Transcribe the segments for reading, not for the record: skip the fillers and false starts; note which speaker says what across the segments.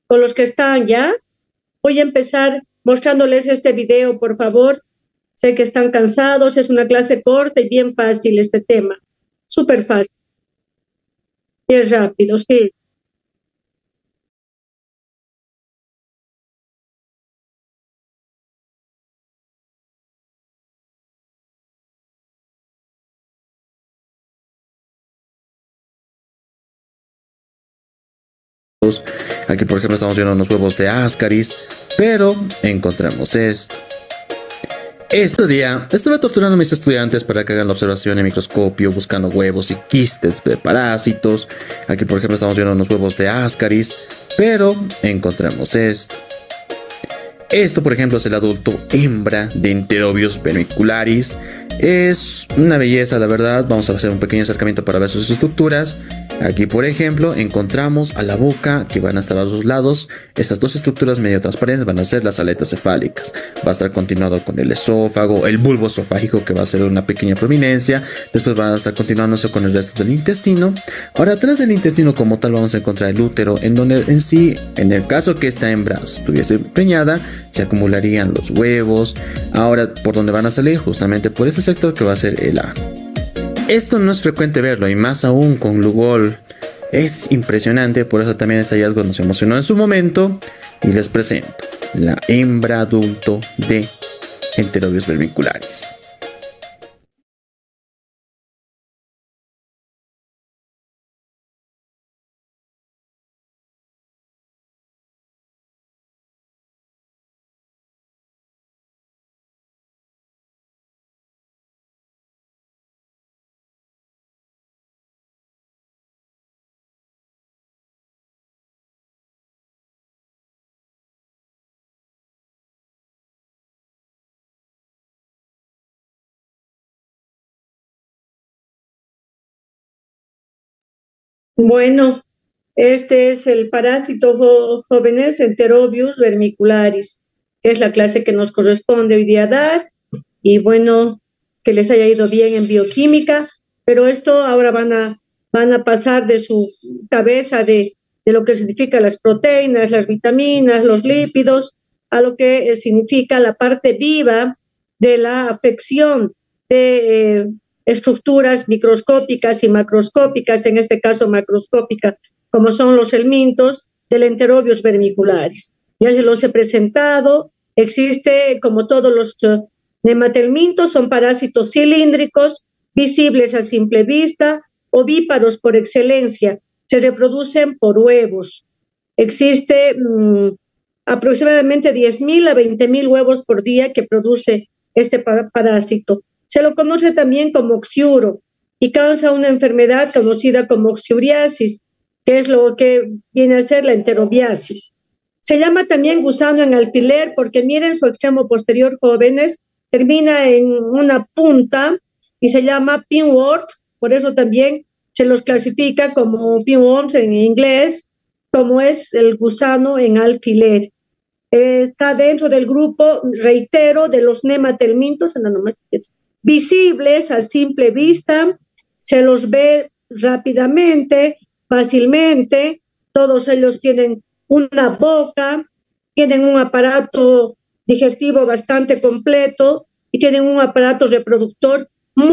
Speaker 1: con los que están ya. Voy a empezar mostrándoles este video, por favor. Sé que están cansados, es una clase corta y bien fácil este tema. Súper fácil. Bien rápido, sí.
Speaker 2: Aquí, por ejemplo, estamos viendo unos huevos de Ascaris, pero encontramos esto. Este día estuve torturando a mis estudiantes para que hagan la observación en microscopio buscando huevos y quistes de parásitos. Aquí, por ejemplo, estamos viendo unos huevos de Ascaris, pero encontramos esto. Esto, por ejemplo, es el adulto hembra de Enterobius vermicularis. Es una belleza, la verdad. Vamos a hacer un pequeño acercamiento para ver sus estructuras. Aquí, por ejemplo, encontramos a la boca, que van a estar a los lados. Esas dos estructuras medio transparentes van a ser las aletas cefálicas. Va a estar continuado con el esófago, el bulbo esofágico, que va a ser una pequeña prominencia. Después va a estar continuándose con el resto del intestino. Ahora, atrás del intestino como tal vamos a encontrar el útero, en donde en sí, en el caso que esta hembra estuviese preñada, se acumularían los huevos. Ahora, ¿por dónde van a salir? Justamente por este sector que va a ser el ano. Esto no es frecuente verlo, y más aún con Lugol. Es impresionante, por eso también este hallazgo nos emocionó en su momento. Y les presento la hembra adulto de Enterobius vermicularis.
Speaker 1: Bueno, este es el parásito jóvenes Enterobius vermicularis, que es la clase que nos corresponde hoy día dar. Y bueno, que les haya ido bien en bioquímica, pero esto ahora van a pasar de su cabeza de lo que significa las proteínas, las vitaminas, los lípidos, a lo que significa la parte viva de la afección de estructuras microscópicas y macroscópicas, en este caso macroscópica, como son los helmintos del Enterobius vermicularis. Ya se los he presentado, existe como todos los nematelmintos, son parásitos cilíndricos, visibles a simple vista, ovíparos por excelencia, se reproducen por huevos. Existe aproximadamente 10.000 a 20.000 huevos por día que produce este parásito. Se lo conoce también como oxiuro y causa una enfermedad conocida como oxiuriasis, que es lo que viene a ser la enterobiasis. Se llama también gusano en alfiler porque miren su extremo posterior, jóvenes, termina en una punta y se llama pinwort, por eso también se los clasifica como pinworms en inglés, como es el gusano en alfiler. Está dentro del grupo, reitero, de los nematelmintos, visibles a simple vista, se los ve rápidamente, fácilmente, todos ellos tienen una boca, tienen un aparato digestivo bastante completo y tienen un aparato reproductor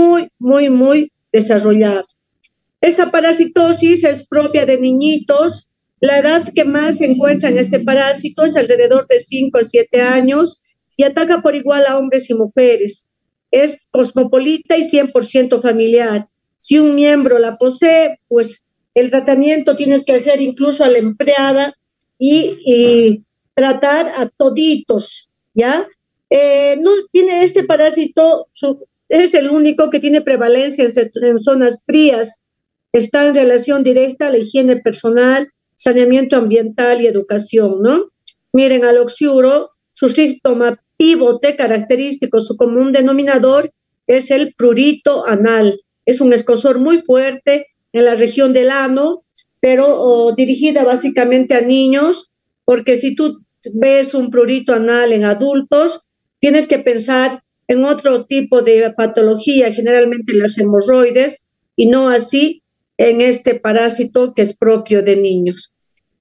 Speaker 1: muy desarrollado. Esta parasitosis es propia de niñitos. La edad que más se encuentra en este parásito es alrededor de 5 a 7 años y ataca por igual a hombres y mujeres. Es cosmopolita y 100% familiar. Si un miembro la posee, el tratamiento tienes que hacer incluso a la empleada y tratar a toditos, ¿ya? No tiene este parásito, es el único que tiene prevalencia en zonas frías. Está en relación directa a la higiene personal, saneamiento ambiental y educación, ¿no? Miren al oxiuro, su síntoma pivote característico, su común denominador es el prurito anal. Es un escozor muy fuerte en la región del ano, pero dirigida básicamente a niños, porque si tú ves un prurito anal en adultos, tienes que pensar en otro tipo de patología, generalmente las hemorroides, y no así en este parásito que es propio de niños.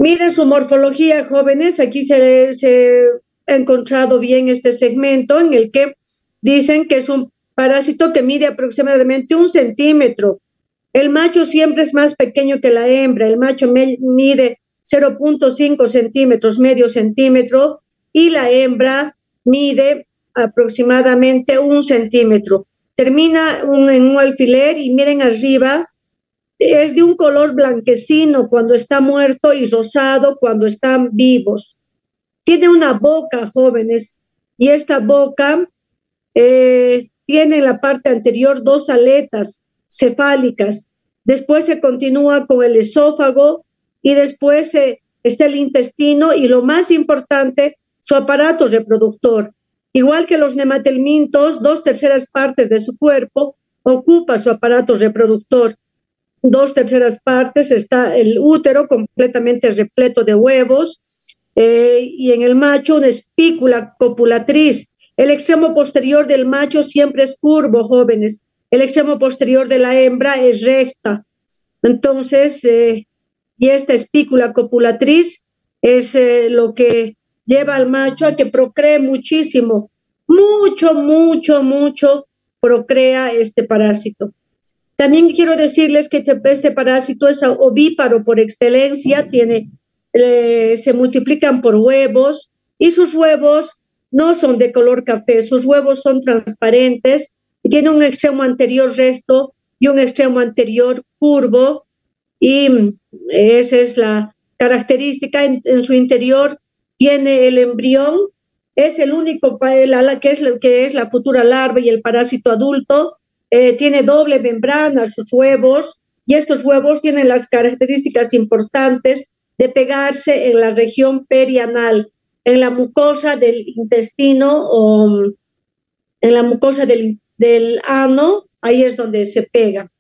Speaker 1: Miren su morfología, jóvenes. Aquí se ha encontrado bien este segmento en el que dicen que es un parásito que mide aproximadamente 1 centímetro. El macho siempre es más pequeño que la hembra. El macho mide 0.5 centímetros, medio centímetro, y la hembra mide aproximadamente 1 centímetro. Termina en un alfiler y miren arriba, es de un color blanquecino cuando está muerto y rosado cuando están vivos. Tiene una boca, jóvenes, y esta boca tiene en la parte anterior 2 aletas cefálicas. Después se continúa con el esófago y después está el intestino y lo más importante, su aparato reproductor. Igual que los nematelmintos, 2/3 de su cuerpo ocupa su aparato reproductor. 2/3 está el útero completamente repleto de huevos y en el macho una espícula copulatriz. El extremo posterior del macho siempre es curvo, jóvenes. El extremo posterior de la hembra es recta. Entonces, y esta espícula copulatriz es lo que lleva al macho a que procree muchísimo. Mucho procrea este parásito. También quiero decirles que este parásito es ovíparo por excelencia, se multiplican por huevos y sus huevos no son de color café, sus huevos son transparentes y tienen un extremo anterior recto y un extremo anterior curvo y esa es la característica. En su interior tiene el embrión, es el único que es la futura larva y el parásito adulto. Tiene doble membrana sus huevos y estos huevos tienen las características importantes de pegarse en la región perianal, en la mucosa del intestino o en la mucosa del ano, ahí es donde se pega.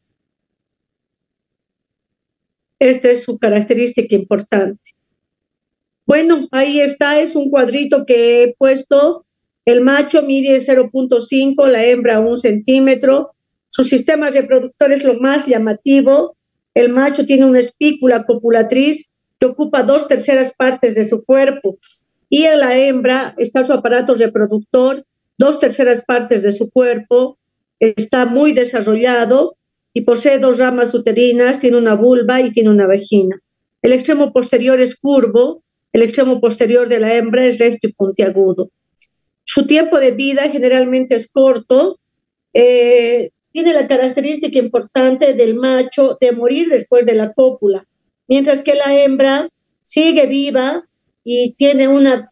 Speaker 1: Esta es su característica importante. Bueno, ahí está, es un cuadrito que he puesto. El macho mide 0.5, la hembra 1 centímetro. Su sistema reproductor es lo más llamativo. El macho tiene una espícula copulatriz que ocupa 2/3 de su cuerpo y en la hembra está su aparato reproductor, 2/3 de su cuerpo, está muy desarrollado y posee 2 ramas uterinas, tiene una vulva y tiene una vagina. El extremo posterior es curvo, el extremo posterior de la hembra es recto y puntiagudo. Su tiempo de vida generalmente es corto, tiene la característica importante del macho de morir después de la cópula, mientras que la hembra sigue viva y tiene una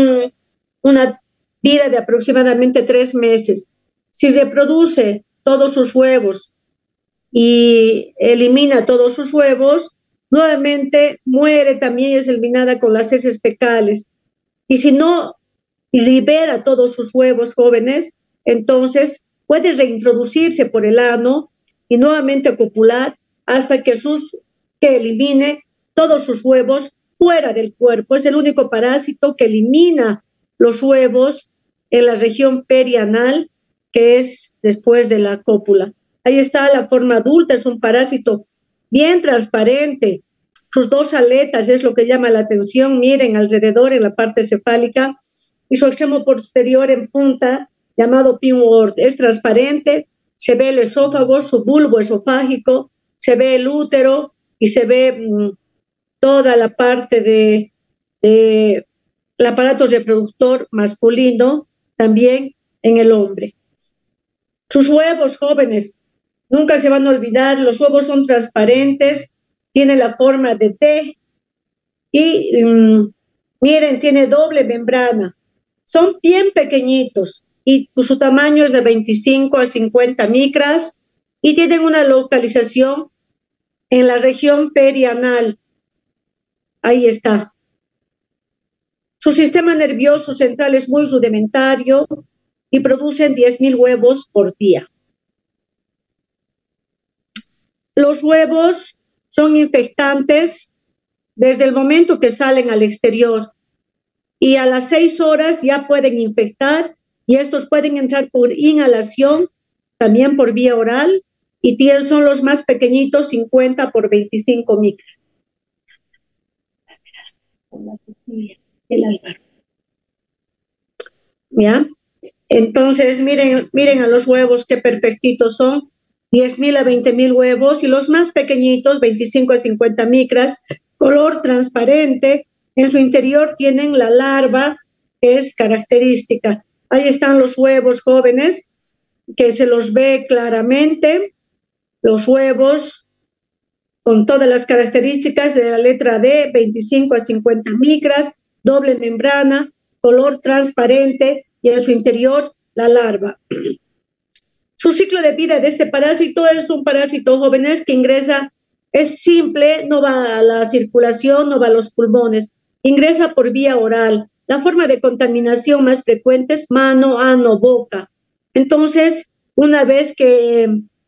Speaker 1: vida de aproximadamente 3 meses. Si reproduce todos sus huevos y elimina todos sus huevos, nuevamente muere también y es eliminada con las heces fecales. Y si no libera todos sus huevos, jóvenes, entonces puede reintroducirse por el ano y nuevamente copular hasta que elimine todos sus huevos fuera del cuerpo. Es el único parásito que elimina los huevos en la región perianal, que es después de la cópula. Ahí está la forma adulta, es un parásito bien transparente. Sus 2 aletas es lo que llama la atención. Miren alrededor en la parte cefálica y su extremo posterior en punta, llamado pinwort, es transparente. Se ve el esófago, su bulbo esofágico, se ve el útero y se ve toda la parte del aparato reproductor masculino también en el hombre. Sus huevos, jóvenes, nunca se van a olvidar, los huevos son transparentes, tiene la forma de T y miren, tiene doble membrana. Son bien pequeñitos y su tamaño es de 25 a 50 micras y tienen una localización en la región perianal. Ahí está. Su sistema nervioso central es muy rudimentario y producen 10.000 huevos por día. Los huevos son infectantes desde el momento que salen al exterior y a las 6 horas ya pueden infectar y estos pueden entrar por inhalación, también por vía oral y son los más pequeñitos, 50 por 25 micras. el álvaro. ¿Ya? Entonces, miren a los huevos qué perfectitos son. 10.000 a 20.000 huevos, y los más pequeñitos, 25 a 50 micras, color transparente. En su interior tienen la larva, que es característica. Ahí están los huevos jóvenes, que se los ve claramente. Los huevos con todas las características de la letra D, 25 a 50 micras, doble membrana, color transparente, y en su interior la larva. Su ciclo de vida de este parásito es un parásito jóvenes que ingresa, es simple, no va a la circulación, no va a los pulmones, ingresa por vía oral. La forma de contaminación más frecuente es mano, ano, boca. Entonces, una vez que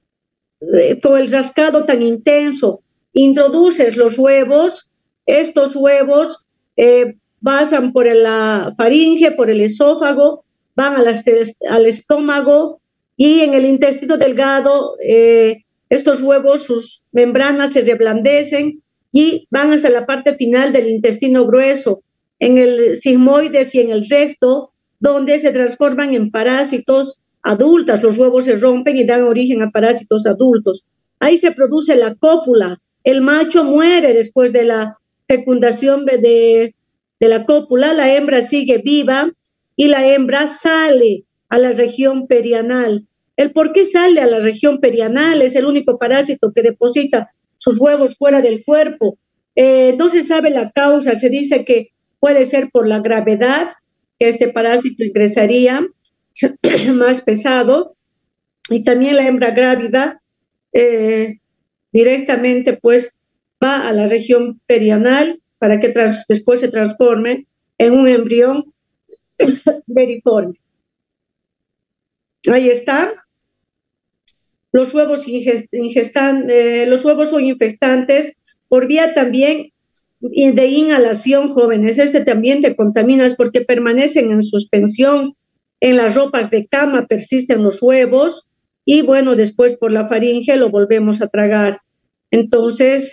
Speaker 1: con el rascado tan intenso introduces los huevos, estos huevos pasan por la faringe, por el esófago, van al estómago, y en el intestino delgado estos huevos, sus membranas se reblandecen y van hasta la parte final del intestino grueso, en el sigmoides y en el recto, donde se transforman en parásitos adultas. Los huevos se rompen y dan origen a parásitos adultos. Ahí se produce la cópula. El macho muere después de la fecundación de la cópula, la hembra sigue viva y la hembra sale a la región perianal. ¿El por qué sale a la región perianal? Es el único parásito que deposita sus huevos fuera del cuerpo. No se sabe la causa, se dice que puede ser por la gravedad, que este parásito ingresaría más pesado, y también la hembra grávida directamente pues va a la región perianal para que después se transforme en un embrión veriforme. Ahí está. Los huevos los huevos son infectantes por vía también de inhalación, jóvenes. También te contaminas porque permanecen en suspensión, en las ropas de cama persisten los huevos, y bueno, después por la faringe lo volvemos a tragar. Entonces,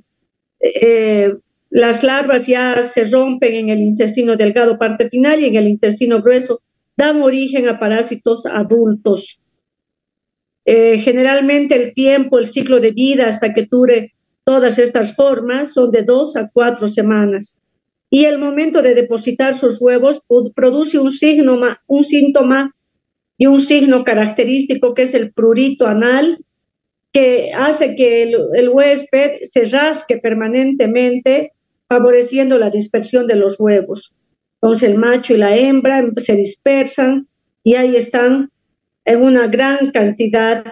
Speaker 1: las larvas ya se rompen en el intestino delgado, parte final, y en el intestino grueso dan origen a parásitos adultos. Generalmente el ciclo de vida hasta que dure todas estas formas son de 2 a 4 semanas. Y el momento de depositar sus huevos produce un síntoma y un signo característico, que es el prurito anal, que hace que el huésped se rasque permanentemente, favoreciendo la dispersión de los huevos. Entonces el macho y la hembra se dispersan y ahí están en una gran cantidad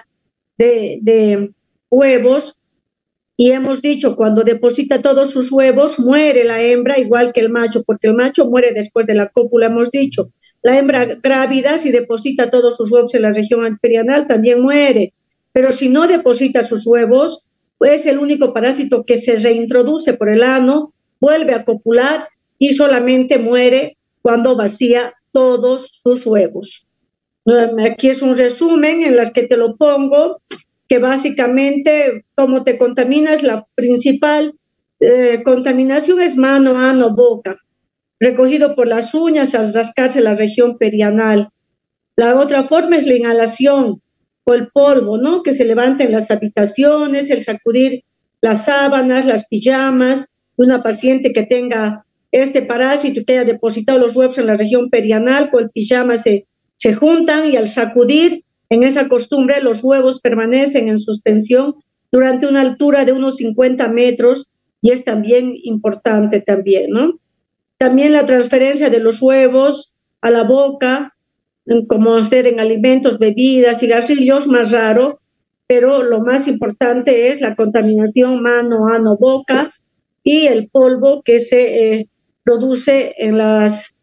Speaker 1: de huevos. Y hemos dicho, cuando deposita todos sus huevos, muere la hembra igual que el macho, porque el macho muere después de la cópula, hemos dicho. La hembra grávida, si deposita todos sus huevos en la región perianal, también muere. Pero si no deposita sus huevos, es el único parásito que se reintroduce por el ano, vuelve a copular y solamente muere cuando vacía todos sus huevos. Aquí es un resumen en las que te lo pongo, que básicamente cómo te contaminas. La principal contaminación es mano, ano, boca, recogido por las uñas al rascarse la región perianal. La otra forma es la inhalación o el polvo, ¿no?, que se levanta en las habitaciones, el sacudir las sábanas, las pijamas de una paciente que tenga este parásito y que haya depositado los huevos en la región perianal, con el pijama se juntan, y al sacudir en esa costumbre los huevos permanecen en suspensión durante una altura de unos 50 metros, y es también importante también, ¿no? También la transferencia de los huevos a la boca, como usted en alimentos, bebidas, cigarrillos, más raro, pero lo más importante es la contaminación mano, ano, boca, y el polvo que se produce en las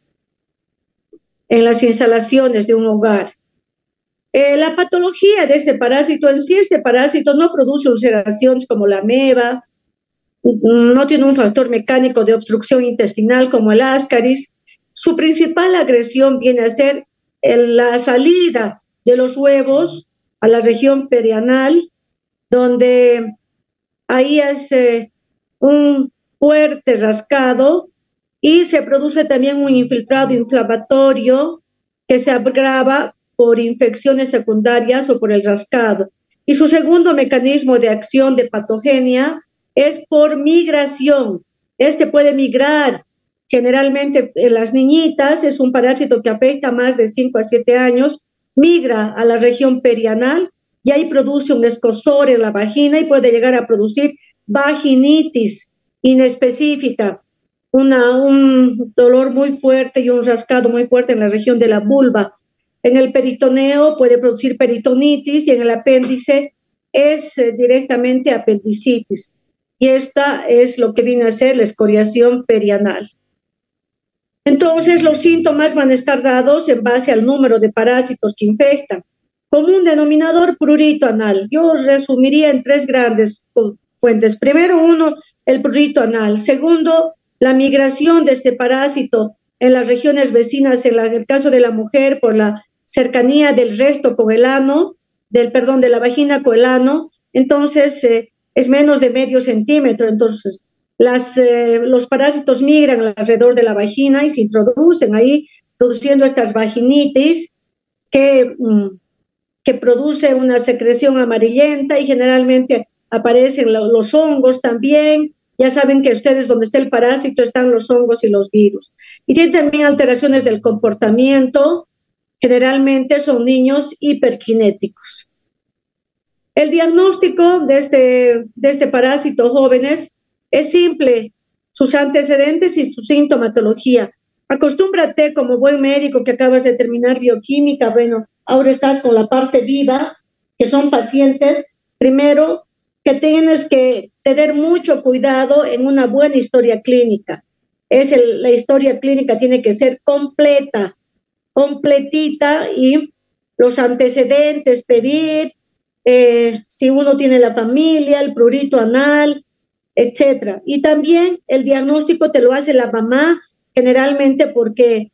Speaker 1: instalaciones de un hogar. La patología de este parásito en sí, este parásito no produce ulceraciones como la ameba, no tiene un factor mecánico de obstrucción intestinal como el ascaris. Su principal agresión viene a ser la salida de los huevos a la región perianal, donde ahí es un fuerte rascado y se produce también un infiltrado inflamatorio que se agrava por infecciones secundarias o por el rascado. Y su segundo mecanismo de acción de patogenia es por migración. Este puede migrar generalmente en las niñitas, es un parásito que afecta a más de 5 a 7 años, migra a la región perianal y ahí produce un escozor en la vagina y puede llegar a producir vaginitis inespecífica, un dolor muy fuerte y un rascado muy fuerte en la región de la vulva. En el peritoneo puede producir peritonitis y en el apéndice es directamente apendicitis. Y esta es lo que viene a ser la escoriación perianal. Entonces, los síntomas van a estar dados en base al número de parásitos que infectan. Común denominador, prurito anal. Yo resumiría en 3 grandes fuentes. Primero, el prurito anal. Segundo, la migración de este parásito en las regiones vecinas, en el caso de la mujer, por la cercanía del recto con el ano, de la vagina con el ano, entonces es menos de medio centímetro, entonces los parásitos migran alrededor de la vagina y se introducen ahí, produciendo estas vaginitis que produce una secreción amarillenta y generalmente aparecen los hongos también. Ya saben que ustedes donde está el parásito están los hongos y los virus. Y tiene también alteraciones del comportamiento, generalmente son niños hiperkinéticos. El diagnóstico de este parásito, jóvenes, es simple, sus antecedentes y su sintomatología. Acostúmbrate como buen médico que acabas de terminar bioquímica, bueno, ahora estás con la parte viva, que son pacientes, primero que tienes que tener mucho cuidado en una buena historia clínica. La historia clínica tiene que ser completa, completita y los antecedentes, pedir, si uno tiene la familia, el prurito anal, etcétera. Y también el diagnóstico te lo hace la mamá, generalmente porque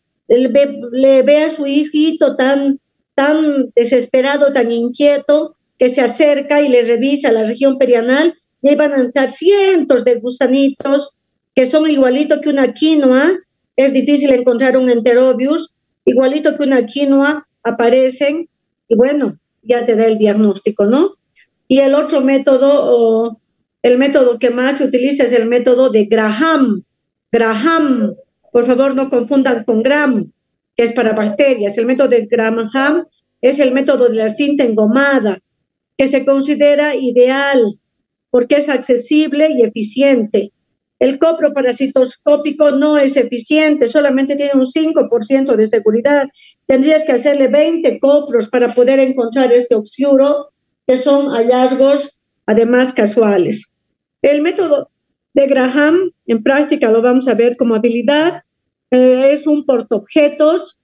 Speaker 1: le ve a su hijito tan desesperado, tan inquieto, que se acerca y le revisa la región perianal y ahí van a entrar cientos de gusanitos que son igualito que una quinoa. Es difícil encontrar un enterobius, igualito que una quinoa aparecen y bueno, ya te da el diagnóstico, ¿no? Y el otro método, el método que más se utiliza es el método de Graham. Graham, por favor no confundan con Gram, que es para bacterias. El método de Graham es el método de la cinta engomada, que se considera ideal porque es accesible y eficiente. El coproparasitoscópico no es eficiente, solamente tiene un 5% de seguridad. Tendrías que hacerle 20 copros para poder encontrar este oxiuro, que son hallazgos además casuales. El método de Graham, en práctica lo vamos a ver como habilidad, es un portaobjetos.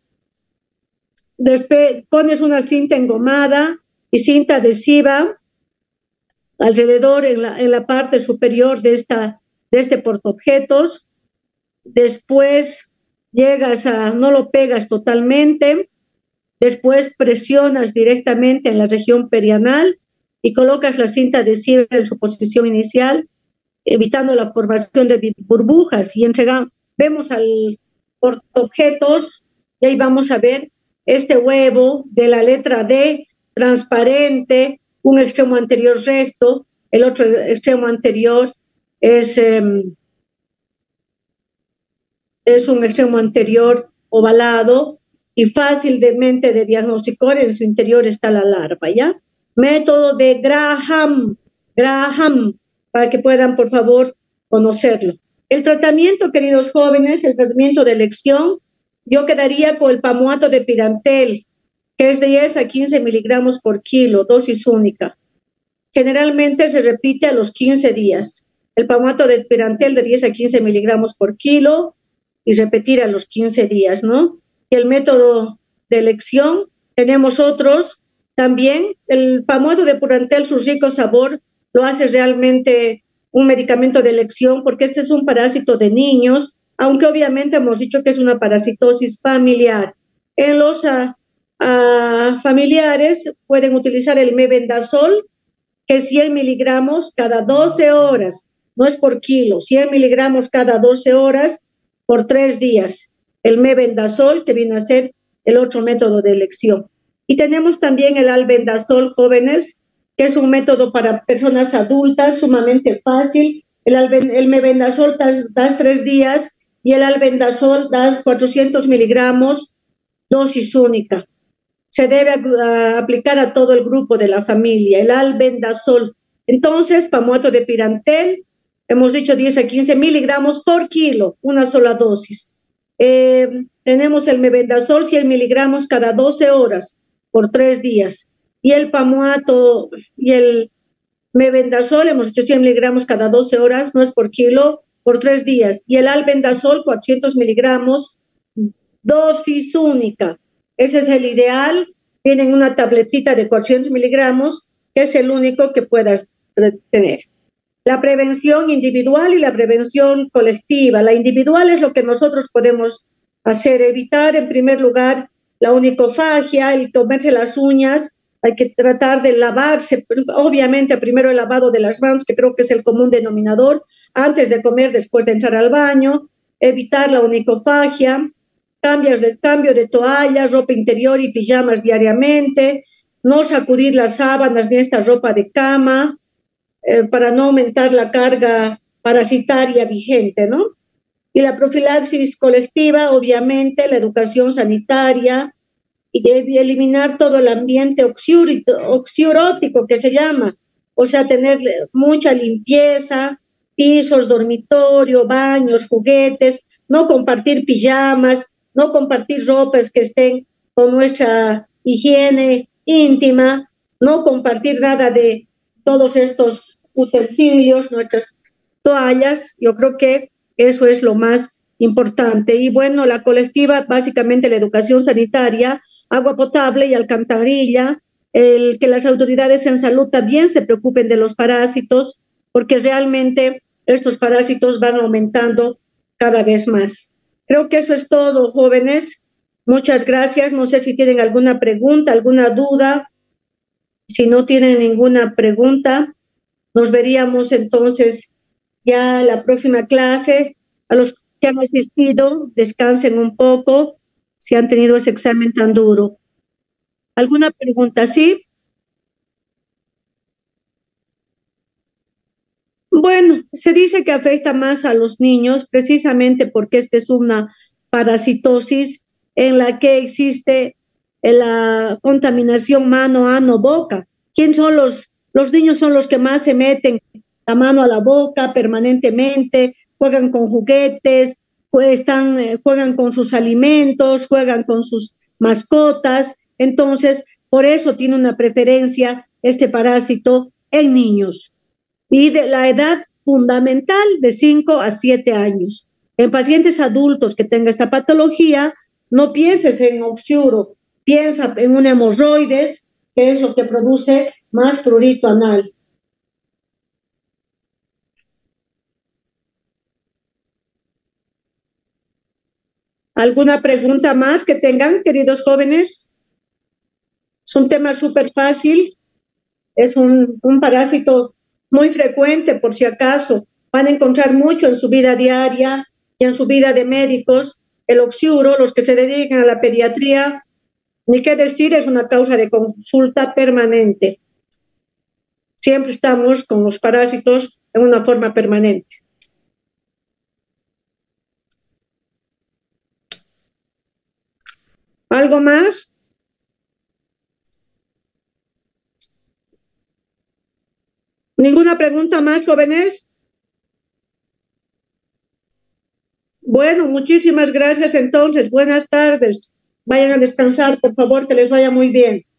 Speaker 1: Después pones una cinta engomada y cinta adhesiva alrededor en la parte superior de este portaobjetos. Después no lo pegas totalmente, después presionas directamente en la región perianal y colocas la cinta adhesiva en su posición inicial, evitando la formación de burbujas, y vemos al portaobjetos y ahí vamos a ver este huevo de la letra D, transparente, un extremo anterior recto, el otro extremo anterior es un extremo anterior ovalado y fácilmente de diagnosticar. En su interior está la larva, ¿ya? Método de Graham, para que puedan, por favor, conocerlo. El tratamiento, queridos jóvenes, el tratamiento de elección, yo quedaría con el pamuato de pirantel, que es de 10 a 15 miligramos por kilo, dosis única. Generalmente se repite a los 15 días. El pamuato de pirantel de 10 a 15 miligramos por kilo y repetir a los 15 días, ¿no? Y el método de elección, tenemos otros también. El pamuato de pirantel, su rico sabor, lo hace realmente un medicamento de elección porque este es un parásito de niños, aunque obviamente hemos dicho que es una parasitosis familiar. En los familiares pueden utilizar el mebendazol, que es 100 miligramos cada 12 horas, no es por kilo, 100 miligramos cada 12 horas, por 3 días. El mebendazol, que viene a ser el otro método de elección. Y tenemos también el albendazol, jóvenes, que es un método para personas adultas sumamente fácil. El mebendazol das 3 días y el albendazol das 400 miligramos, dosis única. Se debe aplicar a todo el grupo de la familia, el albendazol. Entonces, pamuato de pirantel, hemos dicho 10 a 15 miligramos por kilo, una sola dosis. Tenemos el mebendazol, 100 miligramos cada 12 horas por 3 días. Y el pamuato y el mebendazol, hemos dicho 100 miligramos cada 12 horas, no es por kilo, por 3 días. Y el albendazol, 400 miligramos, dosis única. Ese es el ideal. Viene en una tabletita de 400 miligramos, que es el único que puedas tener. La prevención individual y la prevención colectiva. La individual es lo que nosotros podemos hacer, evitar en primer lugar la onicofagia, el comerse las uñas. Hay que tratar de lavarse, obviamente primero el lavado de las manos, que creo que es el común denominador, antes de comer, después de entrar al baño, evitar la onicofagia, cambio de toallas, ropa interior y pijamas diariamente, no sacudir las sábanas ni esta ropa de cama, para no aumentar la carga parasitaria vigente, ¿no? Y la profilaxis colectiva, obviamente, la educación sanitaria, y de eliminar todo el ambiente oxiurótico que se llama, o sea, tener mucha limpieza, pisos, dormitorio, baños, juguetes, no compartir pijamas, no compartir ropas que estén con nuestra higiene íntima, no compartir nada de todos estos utensilios, nuestras toallas. Yo creo que eso es lo más importante. Y bueno, la colectiva, básicamente la educación sanitaria, agua potable y alcantarilla, el que las autoridades en salud también se preocupen de los parásitos, porque realmente estos parásitos van aumentando cada vez más. Creo que eso es todo, jóvenes. Muchas gracias. No sé si tienen alguna pregunta, alguna duda. Si no tienen ninguna pregunta, nos veríamos entonces ya la próxima clase. A los que han asistido, descansen un poco si han tenido ese examen tan duro. ¿Alguna pregunta? ¿Sí? Bueno, se dice que afecta más a los niños precisamente porque esta es una parasitosis en la que existe la contaminación mano, ano, boca. ¿Quién son los niños? Son los que más se meten la mano a la boca permanentemente, juegan con juguetes, juegan con sus alimentos, juegan con sus mascotas. Entonces, por eso tiene una preferencia este parásito en niños. Y de la edad fundamental de 5 a 7 años. En pacientes adultos que tengan esta patología, no pienses en oxiuro, piensa en un hemorroides, que es lo que produce más prurito anal. ¿Alguna pregunta más que tengan, queridos jóvenes? Es un tema súper fácil, es un parásito muy frecuente, por si acaso. Van a encontrar mucho en su vida diaria y en su vida de médicos. El oxiuro, los que se dedican a la pediatría, ni qué decir, es una causa de consulta permanente. Siempre estamos con los parásitos en una forma permanente. ¿Algo más? ¿Ninguna pregunta más, jóvenes? Bueno, muchísimas gracias entonces. Buenas tardes. Vayan a descansar, por favor, que les vaya muy bien.